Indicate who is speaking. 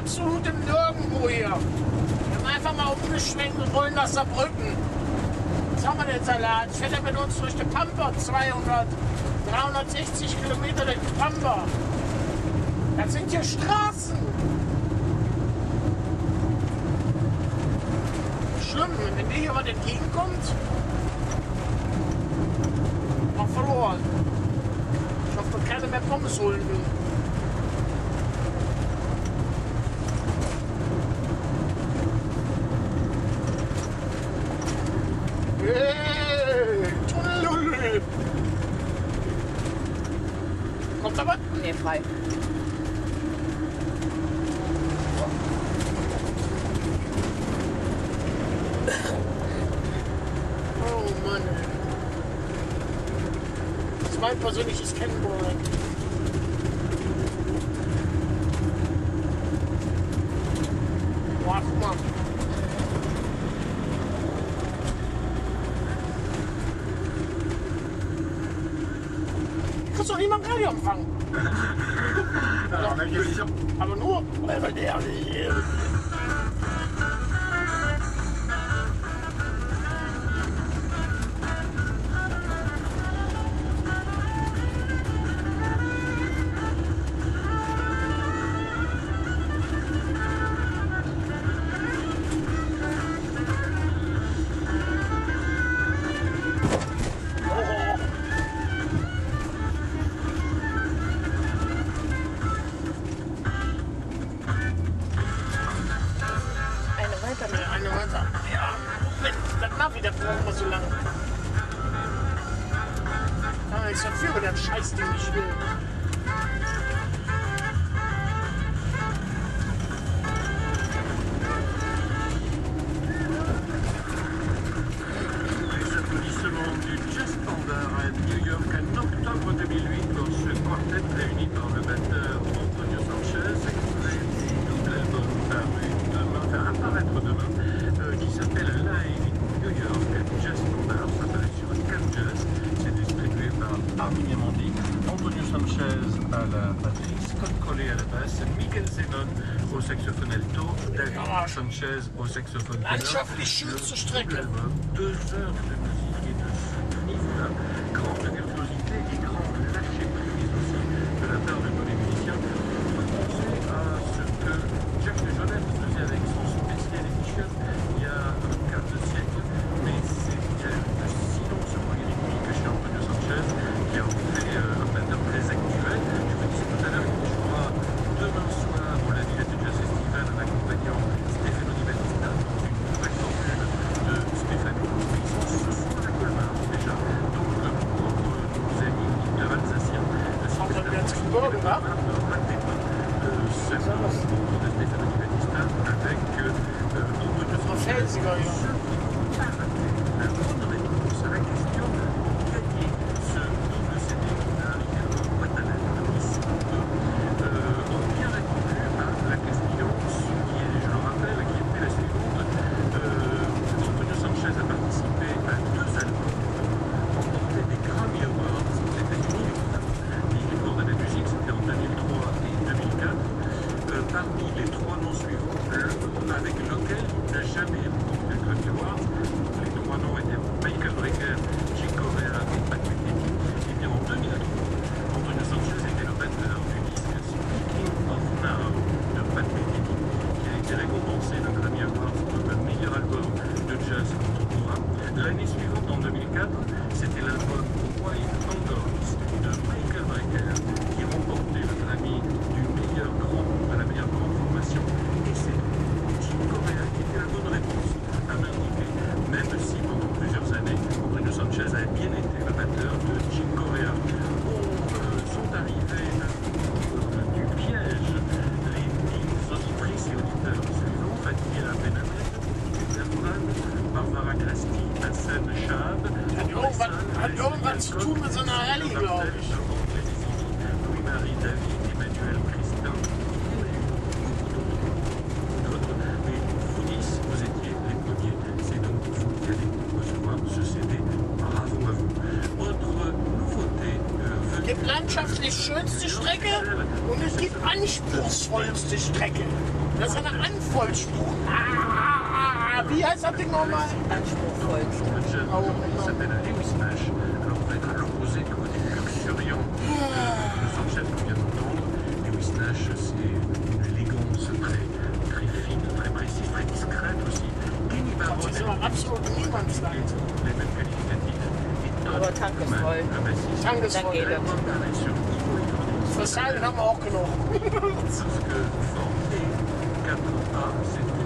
Speaker 1: absolut im Nirgendwo hier. Wir haben einfach mal umgeschwenkt und wollen nach Saarbrücken. Was haben wir denn Salat? Fährt er mit uns durch die Pampa 360 Kilometer durch die Pampa. Das sind hier Straßen. Schlimm, wenn mir hier was entgegenkommt, mal verloren. Ich hoffe, dass keiner mehr Pommes holen will. Hey, Tunnel. Kommt da was?
Speaker 2: Nee, frei.
Speaker 1: Oh Mann. Das ist mein persönliches Kennwort. Boah, guck mal. Kannst doch niemand Radio empfangen. Aber nur. Eine weiter. Ja, Moment, das Navi, das braucht man so lange. Ah, ich verführe das Scheißding nicht will.
Speaker 3: Les applaudissements du Jazz Standard à New York en octobre 2008 pour ce quartet réuni par le batteur Antonio Sanchez, extrait du double album paru demain, enfin apparaître demain, qui s'appelle Live in New York. Jazz Standard, ça apparaît sur Can Jazz, c'est distribué par Armin Diamandi, Antonio Sanchez à la batterie, Scott Colley à la basse, Miguel Zenon au saxophone alto, David Sanchez au saxophone ténor.
Speaker 1: Landschaftlich schönste Strecke.
Speaker 3: L'album, 2 heures de musique et de ce niveau-là, grande virtuosité et grande lâcher prise aussi de la part de tous les musiciens. On peut penser à ce que Jacques de Jonel faisait avec son Special Edition il y a un quart de siècle, mais il y a une silence polyrythmique chez Antonio Sanchez qui a fait un batteur très actuel. Je vous disais tout à l'heure qu'il jouera demain soir au La Villette du Jazz Festival en accompagnant Stefano Di Battista dans une nouvelle formule de Stéphane. Ils sont ce soir à Colmar déjà. Donc pour nos amis auditeurs alsaciens, si vous avez ne ratez pas cette rencontre de Stefano Di Battista avec Antonio Sanchez. La bonne réponse à la question pour gagner ce double CD qui va arriver dans votre boîte à lettres ici ont bien répondu à la question qui est, je le rappelle, qui était la suivante. Antonio Sanchez a participé à 2 albums, remporté des Grammy Awards aux États-Unis, des Victoires de la musique, c'était en 2003 et 2004. Parmi les 3 noms suivants, avec lequel il n'a jamais remporté le Grammy Awards, les 3 noms étaient Michael Brecker, Chick Corea et Pat Metheny. Et bien en 2003, Antonio Sanchez était le batteur du disque Speaking of Now de Pat Metheny, qui a été récompensé d'un Grammy Awards pour le meilleur album de jazz contemporain. L'année suivante, en 2004, c'était l'album Wild Angles de Michael Brecker qui remportait le Grammy du meilleur grand, à la meilleure grande formation. Et c'est Chick Corea qui était la bonne réponse à m'indiquer, même si pendant plusieurs années, Antonio Sanchez a bien été le batteur de Chick Corea. Sont arrivés du piège les 10 auditrices et auditeurs suivants: Fatima Benamed, Berman, Barbara Grasti, Hassan Shahab,
Speaker 1: Hat irgendwas zu tun mit so einer Rallye, glaube ich.
Speaker 3: Louis-Marie David, Emmanuel Christin, d'autres. Mais vous 10, vous étiez les premiers. C'est donc vous qui allez recevoir ce CD. Bravo à vous. Autre nouveauté.
Speaker 1: Es gibt landschaftlich schönste Strecke und es gibt anspruchsvollste Strecke. Das ist eine Anvollspruch. Wie heißt das Ding nochmal?
Speaker 2: Anspruchsvoll.
Speaker 3: Un jeune qui s'appelle Lewis Nash. Alors on va être à l'opposé du côté luxuriant de Los Angeles qu'on vient d'entendre. Lewis Nash, c'est une élégance très fine, très précise, très discrète aussi. Kenny
Speaker 1: Das ist
Speaker 3: Barron,
Speaker 1: aber absolut Niemandsland.
Speaker 3: les mêmes qualificatifs. Et Todd
Speaker 2: Aber Tank ist
Speaker 3: Newman,
Speaker 2: voll.
Speaker 3: le bassiste,
Speaker 1: Tank ist
Speaker 2: Dann
Speaker 1: voll.
Speaker 2: geht er.
Speaker 3: apparaît sur Ivo Hydronics.
Speaker 1: Für Silent haben wir auch genug.
Speaker 3: Parce que former 4A, c'est